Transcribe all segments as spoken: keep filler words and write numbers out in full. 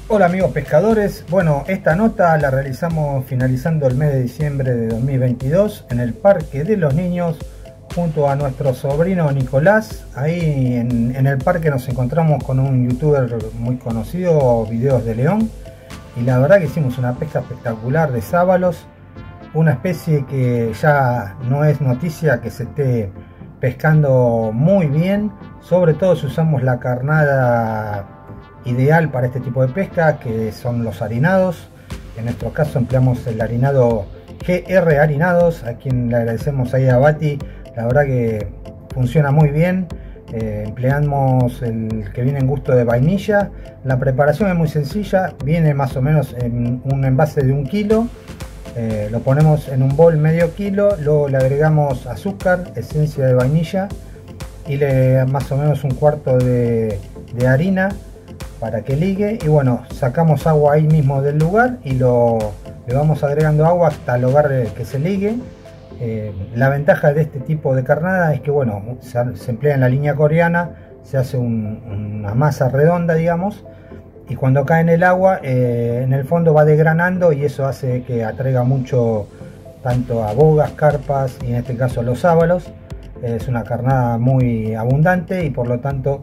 Hola amigos pescadores, bueno, esta nota la realizamos finalizando el mes de diciembre de dos mil veintidós en el Parque de los Niños junto a nuestro sobrino Nicolás. Ahí en, en el parque nos encontramos con un youtuber muy conocido, Videos de León, y la verdad que hicimos una pesca espectacular de sábalos, una especie que ya no es noticia que se esté pescando muy bien, sobre todo si usamos la carnada ideal para este tipo de pesca, que son los harinados. En nuestro caso empleamos el harinado G R Harinados, a quien le agradecemos ahí a Bati, la verdad que funciona muy bien. Eh, empleamos el que viene en gusto de vainilla. La preparación es muy sencilla, viene más o menos en un envase de un kilo. Eh, lo ponemos en un bol medio kilo, luego le agregamos azúcar, esencia de vainilla y le más o menos un cuarto de, de harina para que ligue, y bueno, sacamos agua ahí mismo del lugar y lo le vamos agregando agua hasta lograr que se ligue. Eh, la ventaja de este tipo de carnada es que bueno, se, se emplea en la línea coreana, se hace un, una masa redonda, digamos, y cuando cae en el agua, eh, en el fondo va desgranando, y eso hace que atraiga mucho tanto a bogas, carpas y en este caso los sábalos. Eh, es una carnada muy abundante y por lo tanto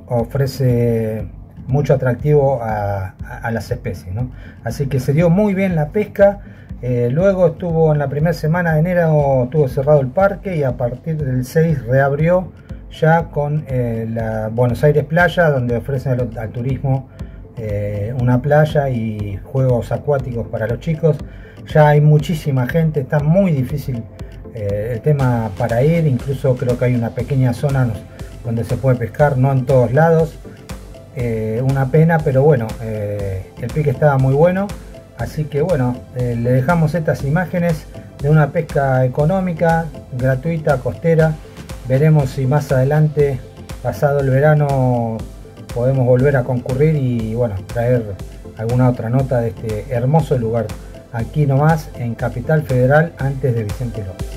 ofrece mucho atractivo a, a, a las especies, ¿no? Así que se dio muy bien la pesca. Eh, luego estuvo en la primera semana de enero, estuvo cerrado el parque, y a partir del seis reabrió ya con eh, la Buenos Aires Playa, donde ofrecen al, al turismo eh, una playa y juegos acuáticos para los chicos. Ya hay muchísima gente, está muy difícil eh, el tema para ir, incluso creo que hay una pequeña zona donde se puede pescar, no en todos lados. Eh, una pena, pero bueno, eh, el pique estaba muy bueno, así que bueno, eh, le dejamos estas imágenes de una pesca económica, gratuita, costera. Veremos si más adelante, pasado el verano, podemos volver a concurrir y bueno, traer alguna otra nota de este hermoso lugar, aquí nomás en Capital Federal, antes de Vicente López.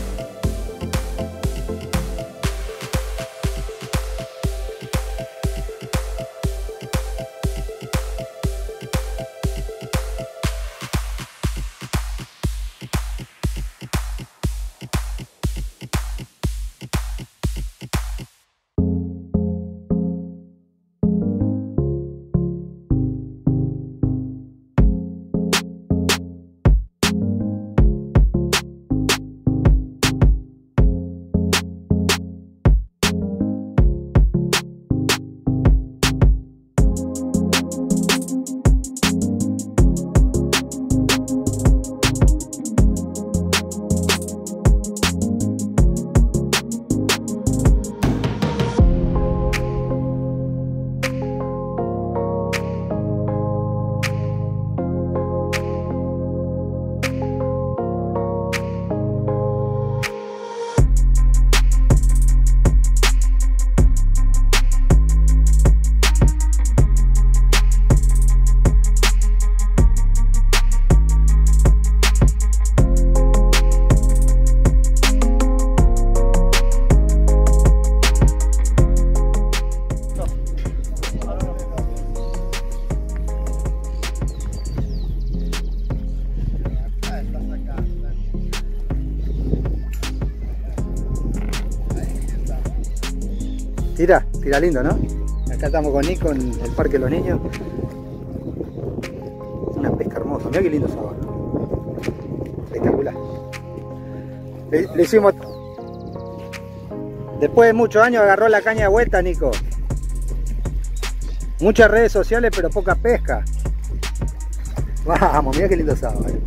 Tira, tira lindo, ¿no? Acá estamos con Nico en el Parque de los Niños. Una pesca hermosa, mirá qué lindo sábado. Espectacular. Le, le hicimos... Después de muchos años agarró la caña de vuelta, Nico. Muchas redes sociales, pero poca pesca. Vamos, mirá qué lindo sábado. ¿Eh?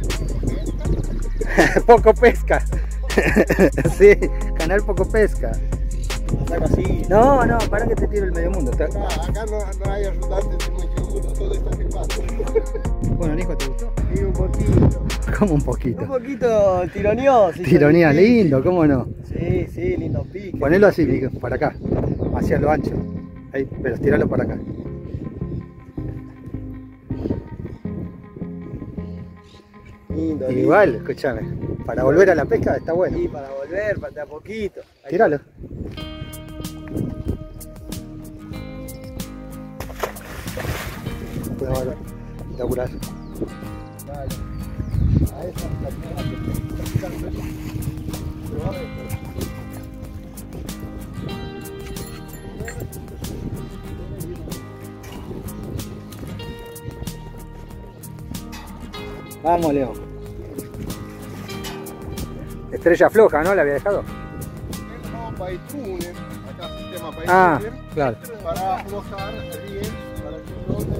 Poco pesca. Sí, canal Poco Pesca. Así. No, no, para que te tiro el medio mundo. Acá, acá no, no hay ayudantes, muy seguro, todo está filmado. Bueno, Nico, ¿te gustó? Sí, un poquito. ¿Cómo un poquito? Un poquito tironeó. Sí, Tironía, lindo, ¿cómo no? Sí, sí, lindo pique. Ponelo así, Nico, para acá, hacia lo ancho. Ahí, pero estiralo para acá. Lindo, Igual, lindo. escúchame, para volver a la pesca está bueno. Sí, para volver, para de a poquito. Ahí Tíralo. está. puede ver. Espectacular. Dale. A esa la Vamos, León. Estrella floja, ¿no? ¿La había dejado? No, Paitruner. Acá sistema Paitruner. Ah, claro. Para aflojar bien, para que flote.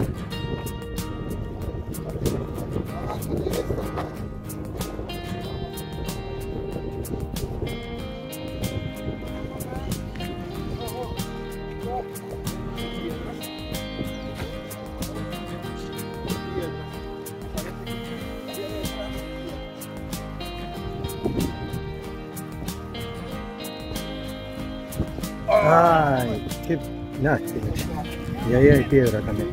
Ay, qué lástima. Y ahí hay piedra también.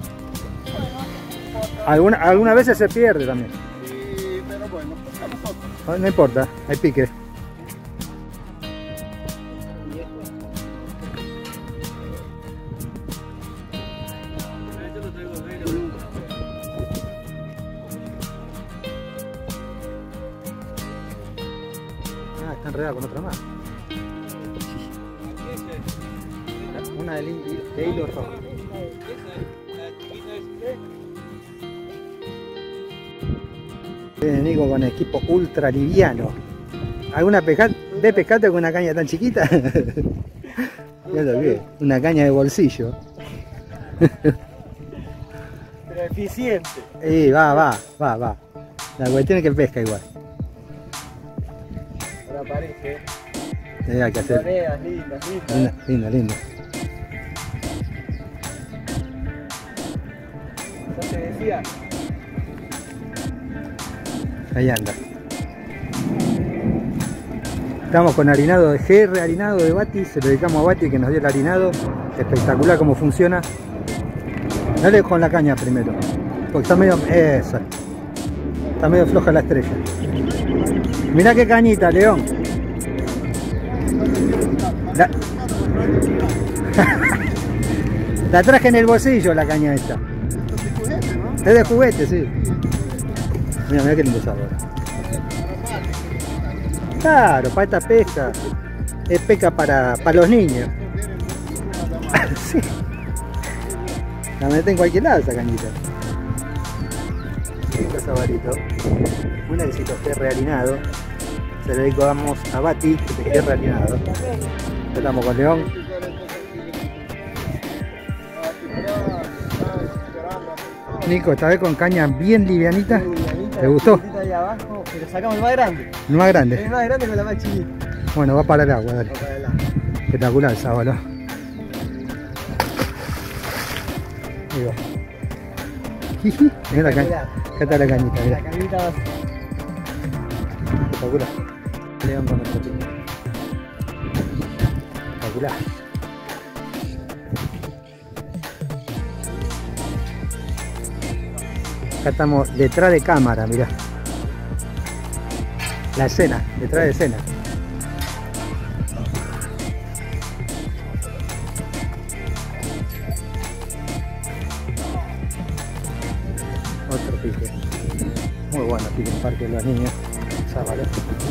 Alguna, algunas veces se pierde también. Sí, pero bueno, a nosotros. No, no importa, hay pique. Ah, está enredada con otra más. Una de, de hilo rojo. Viene Nico con equipo ultra liviano. ¿Alguna pesca de pescate con una caña tan chiquita? Ya lo vi, una caña de bolsillo. Pero eficiente. Y va, va, va, va. La cuestión es que pesca igual. Ahora aparece. Eh, hay que hacer. Tareas lindas, lindas. Linda, linda, linda. Ya te decía. Ahí anda. Estamos con harinado de G R, harinado de Bati. Se lo dedicamos a Bati que nos dio el harinado. Espectacular cómo funciona. Dale con la caña primero. Porque está medio... Esa. Está medio floja la estrella. Mirá qué cañita, León. La... la traje en el bolsillo la caña esta. Es de juguete, sí. Mira, mira qué lindo sabor. Claro, para esta pesca. Es pesca para, para los niños. Sí. La meten en cualquier lado esa cañita. Lindo sabarito. Un éxito reharinado. Se lo dedicamos a Bati, que es reharinado. Estamos con León. Nico, esta vez con caña bien livianita. ¿Te gustó? Ahí abajo, pero sacamos el más grande. El más grande. El más grande con la más chiquita. Bueno, va para el agua, dale. Va para el agua. Espectacular el sábalo. Ahí va. Jiji, mirá la caña. Acá está la cañita, mirá. La cañita va. Espectacular. León con nuestro pico. Espectacular. Acá estamos detrás de cámara, mirá. La escena, detrás de escena. Otro pique. Muy bueno pique en Parque de los Niños. Sábalo.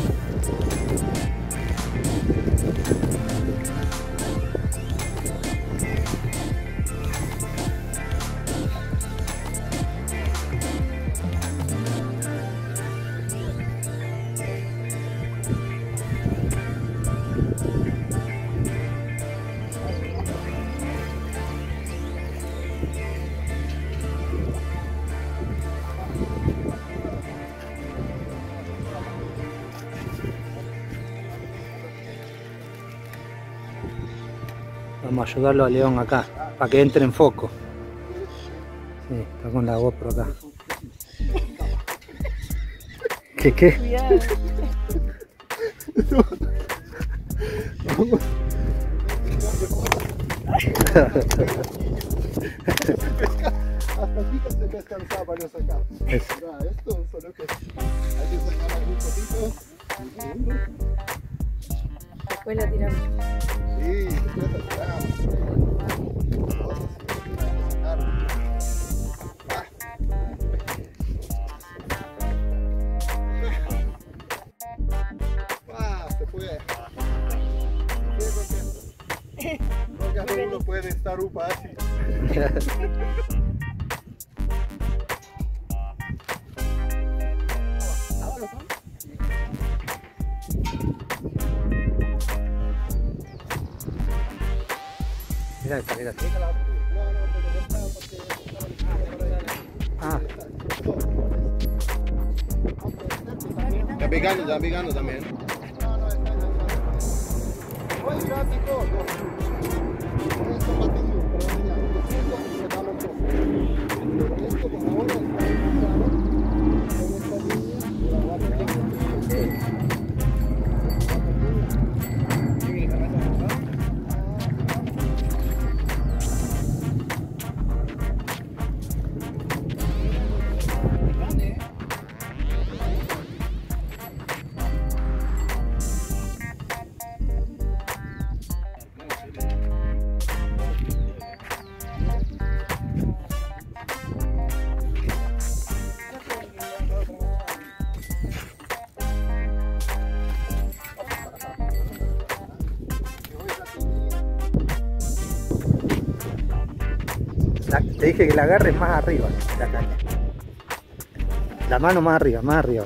Vamos a ayudarlo a León acá, para que entre en foco. Sí, está con la GoPro acá. ¿Qué qué? Hasta aquí que se pesca el sábalo acá. Es. Mira, esto solo que hay que sacar algún poquito. Después lo tiramos. Sí, después lo tiramos. Hay que sacarlo. puede estar upa así. Mira esta, mira esta. Ah, Está picando, está picando también. No, no, está en la Hoy ya picó, no. Esto batido, pero ya, después le damos todo. Esto como ahora está picado, en esta línea, la guarda que la, te dije que la agarres más arriba, la caña. La mano más arriba, más arriba.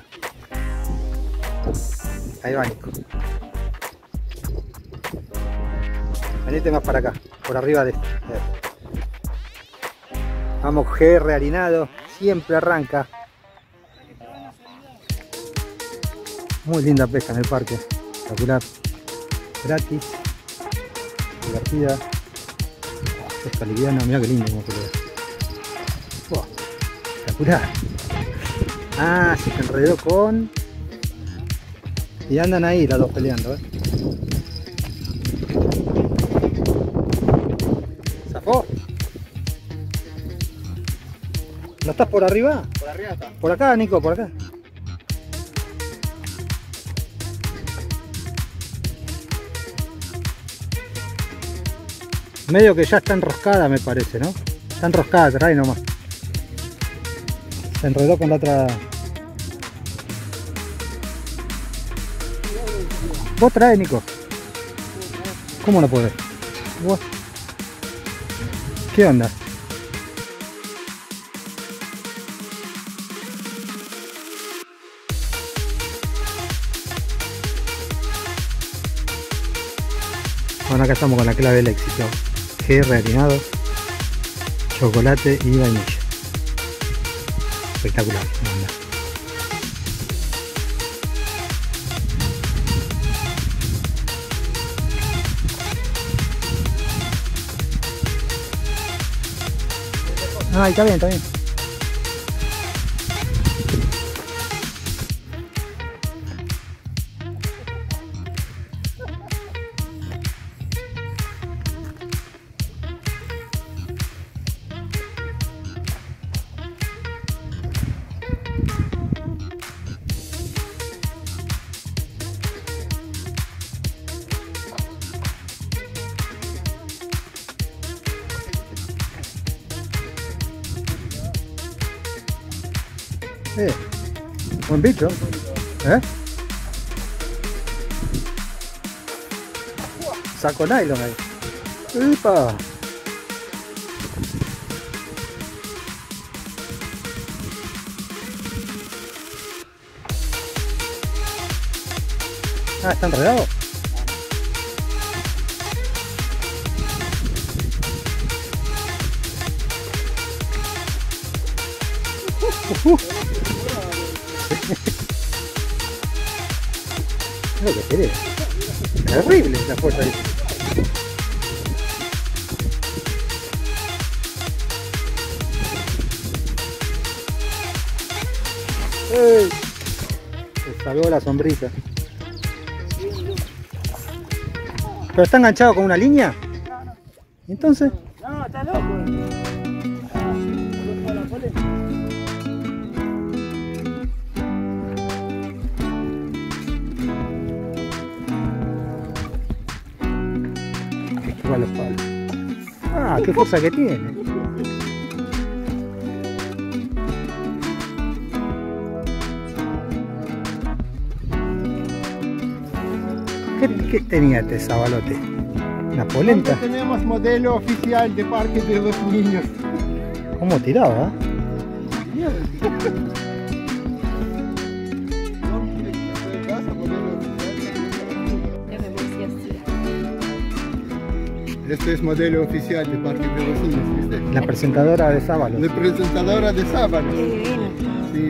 Ahí va, Nico. Venite más para acá, por arriba de esto. Vamos, G R harinado, siempre arranca. Muy linda pesca en el parque, espectacular, gratis, divertida, pesca liviana, mira que lindo como pelea. Wow, espectacular. Ah, se enredó con... Y andan ahí las dos peleando, ¿eh? ¿Zafó? ¿No estás por arriba? por arriba está. Por acá, Nico, por acá. Medio que ya está enroscada, me parece, ¿no? Está enroscada, trae nomás. Se enredó con la otra. Vos trae, Nico. ¿Cómo no podés? ¿Vos? ¿Qué onda? Bueno, acá estamos con la clave del éxito. G R harinado, chocolate y vainilla. Espectacular. Ah, está bien, está bien. Eh, buen bicho, ¿eh? Saco nylon ahí. ¡Epa! Ah, ¿está enredado? Uh, uh. Lo que querés. Terrible la fuerza ahí. ¡Ey! Se salvó la sombrita. ¿Pero está enganchado con una línea? ¿Entonces? No, está loco. A los palos. Ah, qué fuerza que tiene. ¿Qué, qué tenía este sabalote? Una polenta. Donde tenemos modelo oficial de Parque de los Niños. ¿Cómo tiraba? Este es modelo oficial de Parque de los Niños, ¿viste? La presentadora de Sábalo. La presentadora de Sábalo. Sí,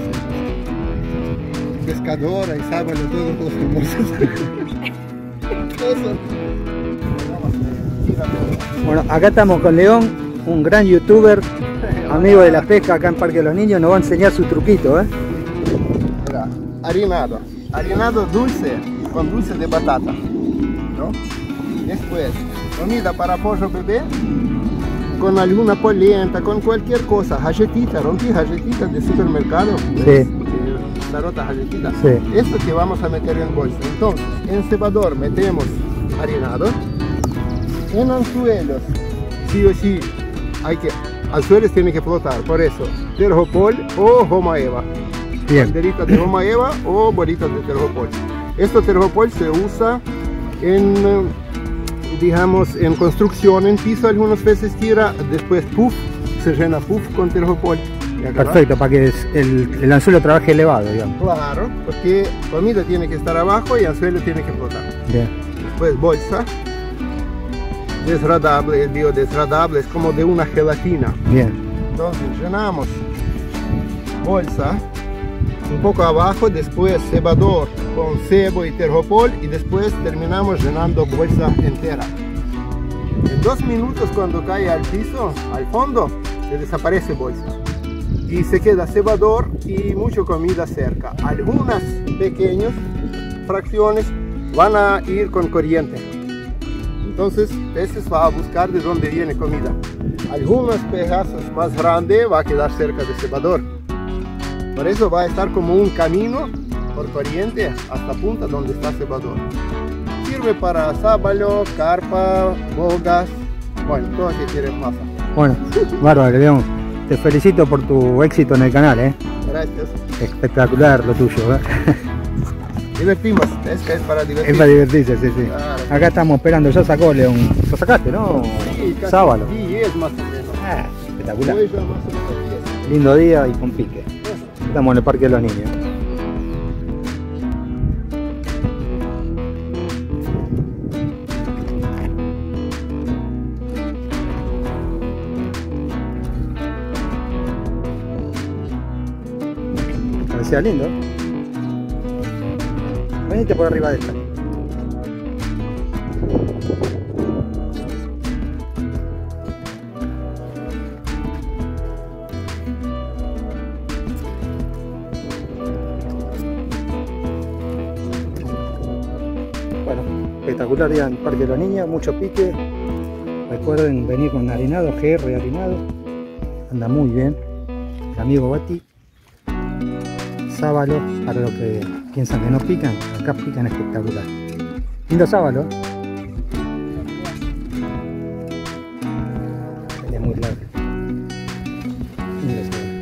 pescadora y Sábalo, todos los famosos. Bueno, acá estamos con León, un gran youtuber, amigo de la pesca acá en Parque de los Niños. Nos va a enseñar su truquito, ¿eh? Mira, harinado. Harinado dulce, con dulce de batata, ¿no? Después, comida para pollo bebé, con alguna polenta, con cualquier cosa, galletita, rompí galletitas de supermercado. Sí. Tarota galletita. Sí. Esto que vamos a meter en bolsa. Entonces, en cebador metemos harinado. En anzuelos, sí o sí, hay que, anzuelos tienen que flotar, por eso, tergopol o goma eva. Bien. Banderitas de goma eva o bolitas de tergopol. Esto tergopol se usa en, digamos, en construcción, en piso, algunas veces tira, después puff, se llena puff con tergopol. Perfecto, para que el, el anzuelo trabaje elevado, digamos. Claro, porque comida tiene que estar abajo y anzuelo tiene que flotar. Bien. Después bolsa. Desradable, es biodesradable, es como de una gelatina. Bien. Entonces llenamos bolsa un poco abajo, después cebador con cebo y tergopol y después terminamos llenando bolsa entera. En dos minutos, cuando cae al piso, al fondo, se desaparece bolsa y se queda cebador y mucha comida cerca. Algunas pequeñas fracciones van a ir con corriente. Entonces, peces va a buscar de dónde viene comida. Algunos pedazos más grandes va a quedar cerca del cebador. Por eso va a estar como un camino por corriente hasta punta donde está cebador. Sirve para sábalo, carpa, bogas, bueno, todo lo que quieres masa. Bueno, bárbaro, León. Te felicito por tu éxito en el canal, ¿eh? Gracias. Espectacular lo tuyo, ¿eh? Divertimos, es que es para divertirse. Es para divertirse, sí, sí. Claro. Acá estamos esperando, ya sacó León. Lo sacaste, ¿no? Sí, casi Sábalo. diez más o menos. Ah, espectacular. Hoy ya más o menos diez. Lindo día y con pique. Estamos en el Parque de los Niños. Parecía lindo. Venite por arriba de esta. Bueno, espectacular día en el Parque de los Niños, mucho pique. Recuerden venir con harinado, G R harinado. Anda muy bien. El amigo Bati. Sábalo, para los que piensan que no pican, acá pican espectacular. Lindo sábalo. Es muy largo. Lindo sábalo.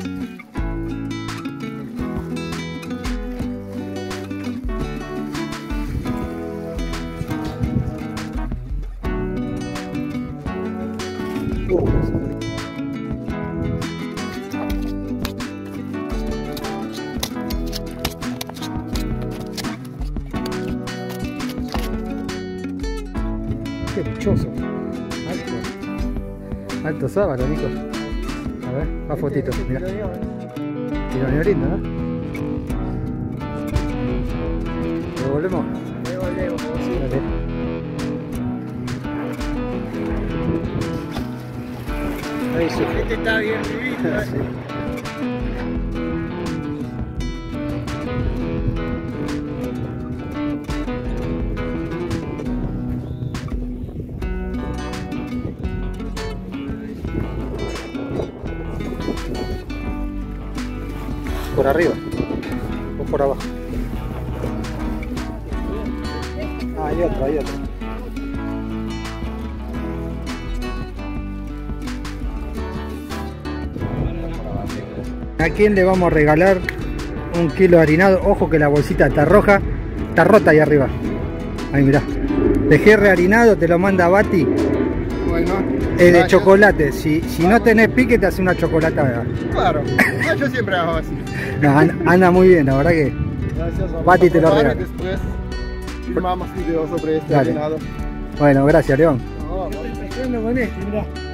Uh, Qué dichoso. Alto. Alto sábalo, Nico. A ver, más fotitos. Mira. Tironeo lindo, ¿no? ¿Devolvemos? Devolvemos, sí. Dale. Ahí sí. Este está bien vivito, ¿eh? Sí. Por arriba o por abajo. Ah, hay otro, hay otro. ¿A quién le vamos a regalar un kilo de harinado? Ojo que la bolsita está roja, está rota ahí arriba. Ahí mirá. Pejerre harinado te lo manda Bati. Bueno. Es de gracias. chocolate. Si, si no tenés pique, te hace una chocolatada. Claro. Ah, yo siempre hago así. No, anda, anda muy bien, la verdad que. Gracias. Vamos Bati a te lo probar y regala. después filmamos video sobre este Dale. harinado. Bueno, gracias, León. No, vamos. Empezando con este, mirá.